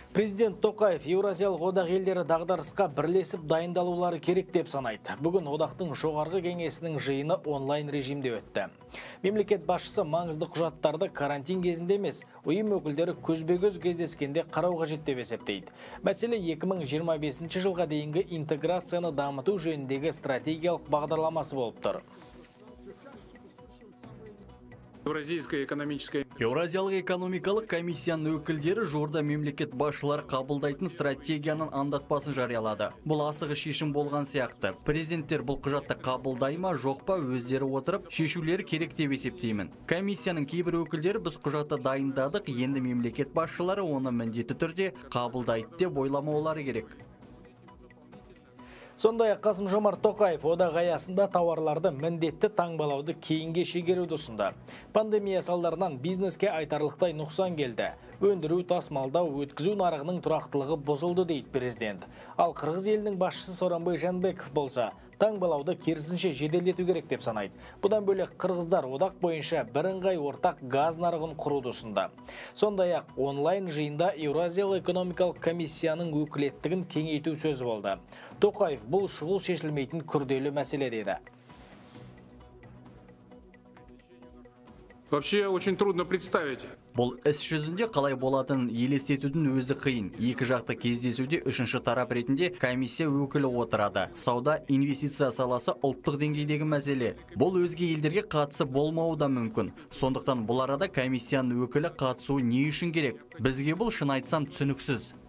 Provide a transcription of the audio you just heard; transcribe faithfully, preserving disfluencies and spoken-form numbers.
Президент Тоқаев Еуразиялық одақ елдері дағдарысқа бірлесіп дайындалулары керек деп санайды. Бүгін одақтың жоғарғы кеңесінің жиыны онлайн режимде өтті. Мемлекет басшысы маңызды құжаттарды карантин кезінде емес, ұйым өкілдері көзбе-көз кездескенде қарау қажет деп есептейді. Мәселе екі мың жиырма бесінші жылға дейінгі интеграцияны дамыту жөніндегі стратегиялық бағдарламасы болып тұр. Еуразиялық экономикалық комиссияның өкілдері жуырда мемлекет басшылары қабылдайтын стратегияның аңдатпасын жариялады. Бұл асығы шешім болған сияқты. Президенттер бұл құжатты қабылдай ма, жоқ па өздері отырып шешулері керек деп есептеймін. Комиссияның кейбір өкілдері біз құжатты дайындадық, енді мемлекет басшылары оны міндетті түрде қабылдайды деп ойламаулары керек. Сондай-ақ Қасым-Жомарт Тоқаев одақ аясында тауарларды міндетті таңбалауды кейінге шегеруді ұсынды. Пандемия салдарынан бизнеске айтарлықтай нұқсан келді. Өндіру, тасымалдау, өткізу нарығының тұрақтылығы бұзылды дейді президент. Ал Қырғыз елінің басшысы Сооронбай Жээнбеков болса, таңбалауды керісінше жеделдету керек деп санайды. Бұдан бөлек қырғыздар одақ бойынша бірыңғай ортақ газ нарығын құруды ұсынды. Сондай-ақ онлайн жиында Еуразиялық экономикалық комиссияның өкілеттігін кеңейту сөз болды. Тоқаев бұл шұғыл шешілмейтін күрделі мәселе деді. Вообще очень трудно представить. Бұл іс жүзінде қалай болатынын елестетудің өзі қиын. Екі жақты кездесуде үшінші тарап ретінде комиссия өкілі отырады. Сауда, инвестиция саласы ұлттық деңгейдегі мәселе. Бұл өзге елдерге қатысы болмауы да мүмкін. Сондықтан бұл арада комиссияның өкілі қатысуы не үшін керек? Бізге бұл шын айтсам түсініксіз.